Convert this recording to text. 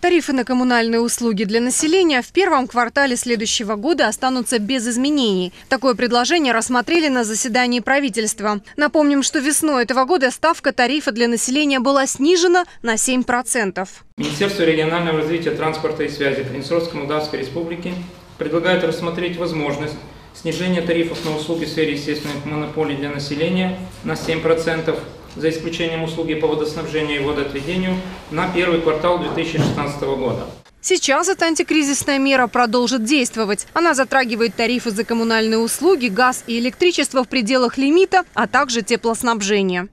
Тарифы на коммунальные услуги для населения в первом квартале следующего года останутся без изменений. Такое предложение рассмотрели на заседании правительства. Напомним, что весной этого года ставка тарифа для населения была снижена на 7%. Министерство регионального развития, транспорта и связи Приднестровской Молдавской Республики предлагает рассмотреть возможность снижения тарифов на услуги в сфере естественных монополий для населения на 7%, за исключением услуги по водоснабжению и водоотведению, на первый квартал 2016 года. Сейчас эта антикризисная мера продолжит действовать. Она затрагивает тарифы за коммунальные услуги, газ и электричество в пределах лимита, а также теплоснабжение.